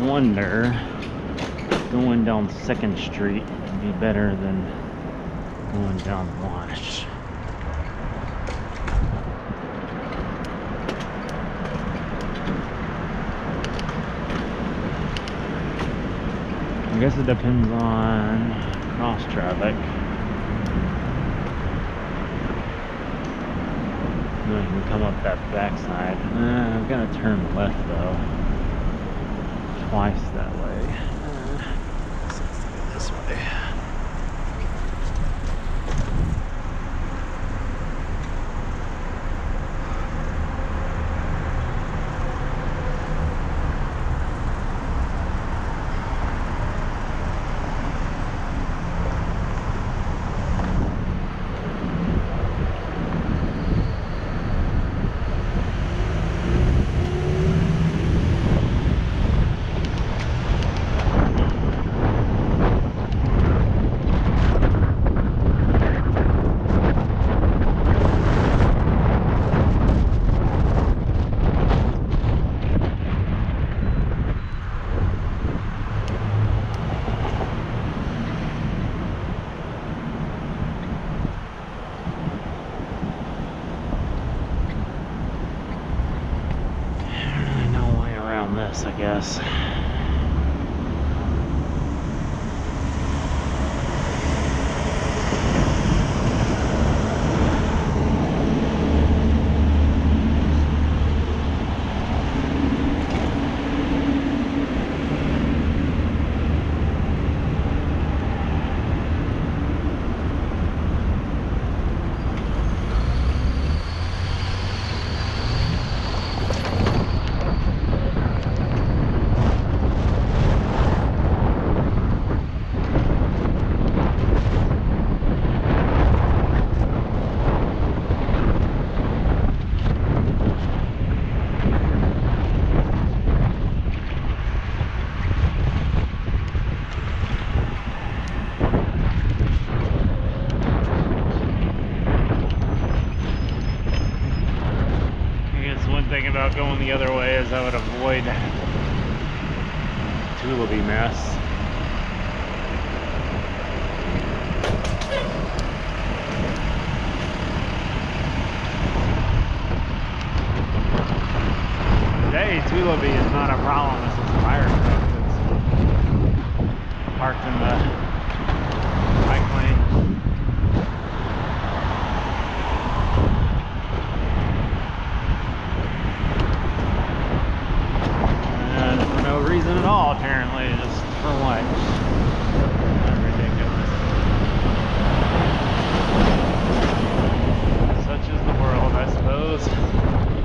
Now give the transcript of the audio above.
wonder, going down 2nd Street would be better than going down Wash. I guess it depends on cross traffic. I can come up that backside. I've got to turn left though. Twice that way. So let's go this way. I guess. About going the other way is I would avoid Tullabee mess. Today Tullabee is not a problem. This is fire truck that's parked in the bike lane. Reason at all, apparently, just for what? Ridiculous. Such is the world, I suppose.